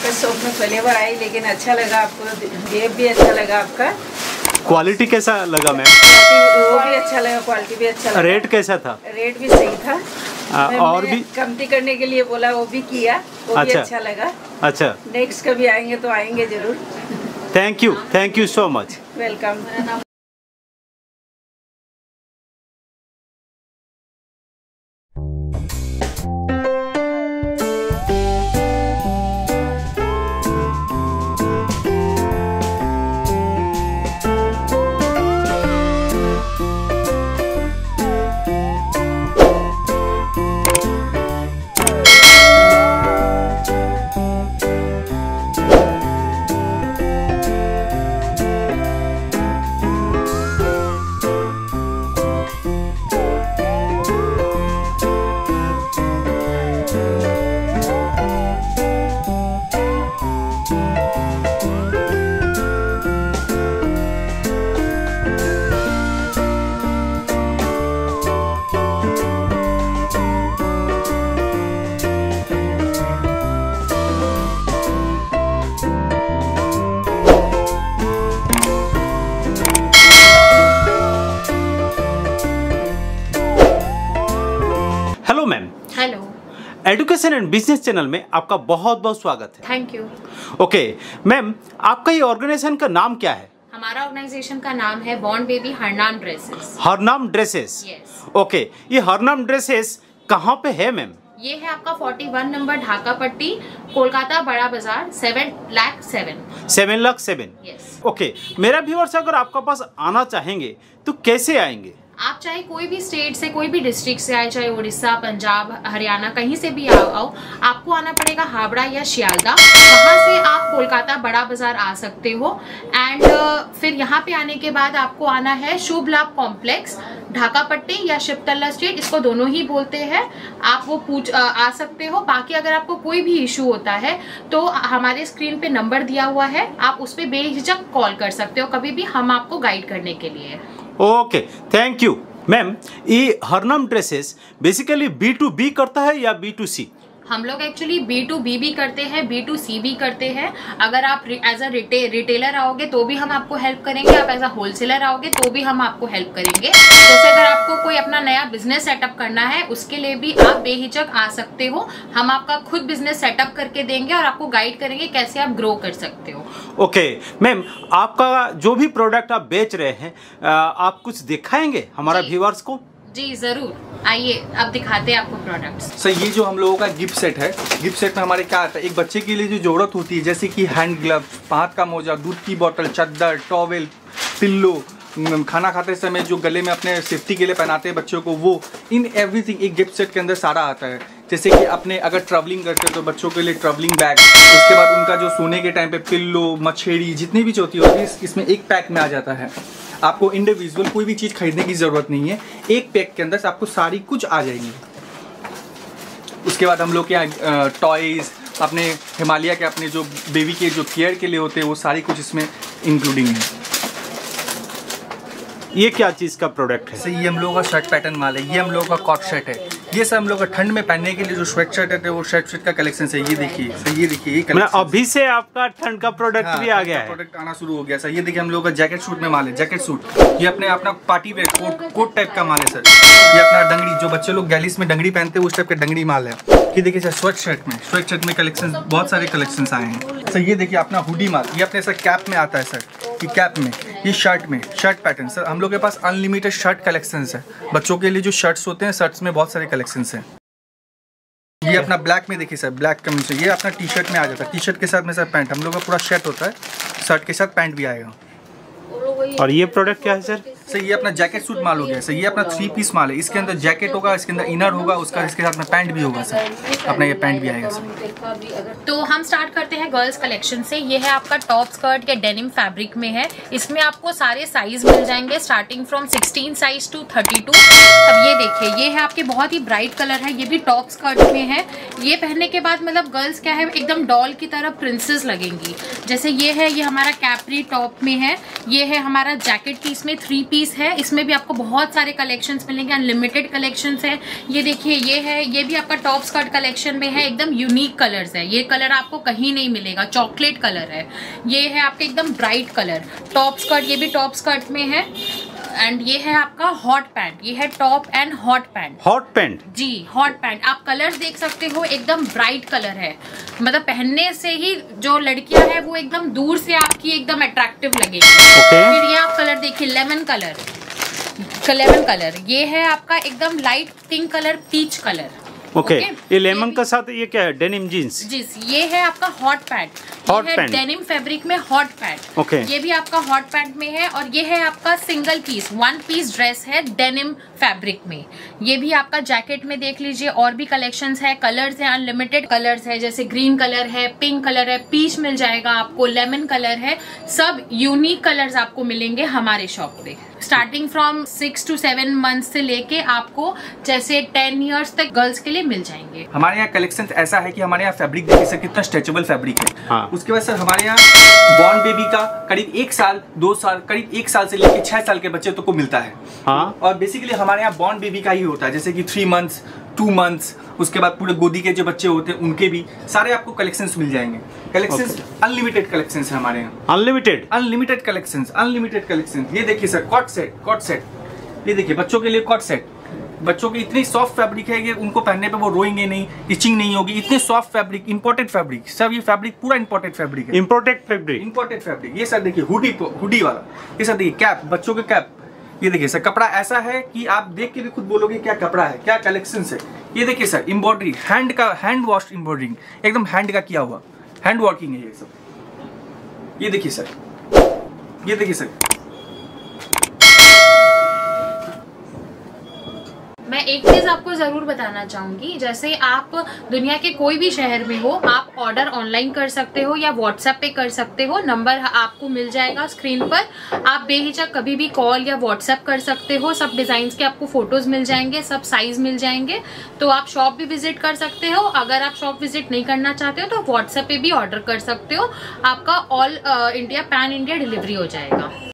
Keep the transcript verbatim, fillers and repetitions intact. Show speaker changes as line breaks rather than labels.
मेरे शॉप में पहली बार आई, लेकिन अच्छा लगा, आपको बिहेव भी अच्छा लगा आपका।
क्वालिटी कैसा लगा मैम?
वो भी अच्छा लगा, क्वालिटी भी अच्छा लगा।
रेट कैसा था?
रेट भी सही था।
आ, और भी
कमती करने के लिए बोला, वो भी किया, वो
अच्छा,
भी अच्छा लगा।
अच्छा,
नेक्स्ट कभी आएंगे तो आएंगे जरूर।
Thank you, thank you so much.
Welcome.
Hello ma'am.
Hello.
Education and business channel में आपका बहुत बहुत स्वागत है।
Thank you.
ओके मैम, आपका ये ऑर्गेनाइजेशन का नाम क्या है?
हमारा ऑर्गेनाइजेशन का नाम है born baby Harnam dresses.
Harnam dresses.
Yes.
Okay, ये हरनाम ड्रेसेस कहाँ पे है मैम?
ये है आपका इकतालीस नंबर ढाका पट्टी, Kolkata Bara Bazar, seven lakh seven.
Seven lakh seven.
Yes.
Okay, मेरा व्यूअर्स अगर आपका पास आना चाहेंगे तो कैसे आएंगे?
आप चाहे कोई भी स्टेट से, कोई भी डिस्ट्रिक्ट से आए, चाहे उड़ीसा, पंजाब, हरियाणा, कहीं से भी आओ आओ आपको आना पड़ेगा हावड़ा या शियालदा। वहाँ से आप कोलकाता बड़ा बाजार आ सकते हो। एंड uh, फिर यहाँ पे आने के बाद आपको आना है शुभ लाभ कॉम्प्लेक्स, ढाका पट्टी या शिवतला स्ट्रीट, इसको दोनों ही बोलते हैं। आप वो पूछ आ, आ सकते हो। बाकी अगर आपको कोई भी इशू होता है तो हमारे स्क्रीन पे नंबर दिया हुआ है, आप उस पर बेझिझक कॉल कर सकते हो कभी भी, हम आपको गाइड करने के लिए।
Okay, thank you ma'am. ये Harnam dresses basically B to B करता है या बी टू सी?
हम लोग एक्चुअली बी टू बी भी करते हैं, बी टू सी भी करते हैं। अगर आप एज अ रिटेलर आओगे तो भी हम आपको हेल्प करेंगे, आप एज अ होलसेलर आओगे तो भी हम आपको हेल्प करेंगे। जैसे अगर आपको कोई अपना नया बिजनेस सेटअप करना है उसके लिए भी आप बेहिचक आ सकते हो। हम आपका खुद बिजनेस सेटअप करके देंगे और आपको गाइड करेंगे कैसे आप ग्रो कर सकते हो।
ओके मैम, आपका जो भी प्रोडक्ट आप बेच रहे हैं आप कुछ दिखाएंगे हमारा व्यूअर्स को?
जी जरूर, आइए अब दिखाते हैं आपको प्रोडक्ट्स।
सर ये जो हम लोगों का गिफ्ट सेट है, गिफ्ट सेट में हमारे क्या आता है, एक बच्चे के लिए जो जरूरत होती है जैसे कि हैंड ग्लव्स, हाथ का मोजा, दूध की बोतल, चद्दर, टॉवेल, पिल्लो, खाना खाते समय जो गले में अपने सेफ्टी के लिए पहनाते हैं बच्चों को, वो इन एवरीथिंग एक गिफ्ट सेट के अंदर सारा आता है। जैसे कि अपने अगर ट्रैवलिंग करते हैं तो बच्चों के लिए ट्रैवलिंग बैग, उसके बाद उनका जो सोने के टाइम पे पिल्लो, मछेड़ी, जितनी भी चौथी होती है इसमें एक पैक में आ जाता है। आपको इंडिविजुअल कोई भी चीज़ खरीदने की ज़रूरत नहीं है, एक पैक के अंदर से आपको सारी कुछ आ जाएंगी। उसके बाद हम लोग के यहाँ टॉयज़, अपने हिमालय के अपने जो बेबी के जो केयर के लिए होते हैं वो सारी कुछ इसमें इंक्लूडिंग है।
ये क्या चीज़ का प्रोडक्ट है?
सर ये हम लोगों का शर्ट पैटर्न माल है, ये हम लोगों का कॉट शर्ट है। ये सब हम लोग का ठंड में पहनने के लिए जो स्वेट शर्ट है वो शर्ट शर्ट का कलेक्शन है। ये देखिए सर, ये देखिए ये
मतलब अभी से आपका ठंड का प्रोडक्ट
हाँ,
भी आ गया है।
प्रोडक्ट आना शुरू हो गया सर। ये देखिए हम लोग का जैकेट सूट में माल है, जैकेट सूट। ये अपने अपना party wear coat coat type का माल है सर। ये अपना डंगड़ी, जो बच्चे लोग गैलिस में डंगड़ी पहनते हैं उस टाइप का डंगड़ी माल है। ये देखिए सर स्वेट शर्ट में, स्वेट शर्ट में कलेक्शन बहुत सारे कलेक्शन आए हैं सर। ये देखिए अपना हुडी माल, ये अपने सर कैप में आता है सर, ये कैप में, ये शर्ट में, शर्ट पैटर्न सर। हम लोग के पास अनलिमिटेड शर्ट कलेक्शंस है। बच्चों के लिए जो शर्ट्स होते हैं, शर्ट्स में बहुत सारे कलेक्शंस हैं। ये अपना ब्लैक में देखिए सर, ब्लैक कमीज से, ये अपना टी शर्ट में आ जाता है। टी शर्ट के साथ में सर पैंट, हम लोग का पूरा शर्ट होता है, शर्ट के साथ पैंट भी आएगा।
और ये प्रोडक्ट क्या है सर?
सर ये अपना जैकेट सूट माल हो गया सर। ये अपना थ्री पीस माल है, इसके अंदर जैकेट होगा, इसके अंदर इनर होगा, उसका इसके साथ में पैंट भी होगा सर। अपना ये पैंट भी आएगा सर।
तो हम स्टार्ट करते हैं गर्ल्स कलेक्शन से। ये है आपका टॉप स्कर्ट या डेनिम फैब्रिक में है। इसमें आपको सारे साइज मिल जाएंगे starting from sixteen size to thirty two. अब ये देखिए, ये है आपके बहुत ही ब्राइट कलर है, ये भी टॉप स्कर्ट में है। ये पहनने के बाद मतलब गर्ल्स क्या है, एकदम डॉल की तरह प्रिंसेस लगेंगी। जैसे ये है, ये हमारा कैप्री टॉप में है। ये है हमारा जैकेट पीस में थ्री पीस पीस है, इसमें भी आपको बहुत सारे कलेक्शंस मिलेंगे, अनलिमिटेड कलेक्शंस है। ये देखिए ये है, ये भी आपका टॉप स्कर्ट कलेक्शन में है, एकदम यूनिक कलर्स है। ये कलर आपको कहीं नहीं मिलेगा, चॉकलेट कलर है। ये है आपके एकदम ब्राइट कलर टॉप स्कर्ट, ये भी टॉप स्कर्ट में है। एंड ये है आपका हॉट पैंट, ये है top and hot pant.
Hot pant
जी, हॉट पैंट। आप कलर्स देख सकते हो, एकदम ब्राइट कलर है, मतलब पहनने से ही जो लड़कियां हैं वो एकदम दूर से आपकी एकदम अट्रैक्टिव लगेगी।
Okay.
फिर ये आप कलर देखिए, लेमन कलर, लेमन कलर। ये है आपका एकदम light pink colour, peach colour.
Okay
Okay?
ये लेमन के साथ ये क्या है? Denim jeans.
जी, ये है आपका हॉट पैंट,
हॉट
ये है
पैंट।
डेनिम फैब्रिक में हॉट पैंट।
ओके।
ये भी आपका हॉट पैंट में है। और ये है आपका single piece, one piece dress है डेनिम फैब्रिक में। ये भी आपका जैकेट में देख लीजिए, और भी कलेक्शंस है, कलर्स है, अनलिमिटेड कलर्स है, जैसे ग्रीन कलर है, पिंक कलर है, पीच मिल जाएगा आपको, लेमन कलर है। सब यूनिक कलर्स आपको मिलेंगे हमारे शॉप पे, starting from six to seven month से लेके आपको जैसे टेन इयर्स तक गर्ल्स के लिए मिल जाएंगे।
हमारे यहाँ कलेक्शन ऐसा है कि हमारे यहाँ फैब्रिक देखिए सर कितना स्ट्रेचेबल फैब्रिक है।
हाँ।
उसके बाद सर हमारे यहाँ बॉर्न बेबी का करीब एक साल दो साल करीब एक साल से लेकर छह साल के बच्चे तक को मिलता है।
हाँ।
और बेसिकली हमारे यहाँ बॉर्न बेबी का ही होता है, जैसे कि थ्री मंथ्स टू मंथ्स, उसके बाद पूरे गोदी के जो बच्चे होते हैं उनके भी सारे आपको कलेक्शंस मिल जाएंगे। कलेक्शंस अनलिमिटेड कलेक्शंस है हमारे यहाँ,
unlimited
unlimited collections, unlimited collections. ये देखिए sir cot set, cot set, ये देखिए बच्चों के लिए कॉट सेट। बच्चों की इतनी सॉफ्ट फैब्रिक है कि उनको पहनने पे वो रोएंगे नहीं, इचिंग नहीं होगी, इतने सॉफ्ट फैब्रिक, इंपोर्टेड फैब्रिक। सब ये फैब्रिक पूरा इंपोर्टेड फैब्रिक है,
इम्पोर्टेड फैब्रिक।
Imported fabric. ये सर देखिए हुडी, हुडी वाला। ये सर देखिए कैप, बच्चों के कैप। ये देखिए सर कपड़ा ऐसा है कि आप देख के भी खुद बोलोगे क्या कपड़ा है, क्या कलेक्शन है। ये देखिए सर एम्ब्रॉयडरी, हैंड का, हैंड वॉश एम्ब्रॉयडरिंग, एकदम हैंड का किया हुआ, हैंड वर्किंग है ये सब। ये देखिए सर, ये देखिए सर।
मैं एक चीज आपको जरूर बताना चाहूंगी, जैसे आप दुनिया के कोई भी शहर में हो, आप ऑर्डर ऑनलाइन कर सकते हो या व्हाट्सएप पे कर सकते हो। नंबर आपको मिल जाएगा स्क्रीन पर, आप बेहिचक कभी भी कॉल या व्हाट्सएप कर सकते हो। सब डिजाइन के आपको फोटोज मिल जाएंगे, सब साइज मिल जाएंगे। तो आप शॉप भी विजिट कर सकते हो। अगर आप शॉप विजिट नहीं करना चाहते हो तो व्हाट्सएप पे भी ऑर्डर कर सकते हो। आपका all India pan India delivery हो जाएगा।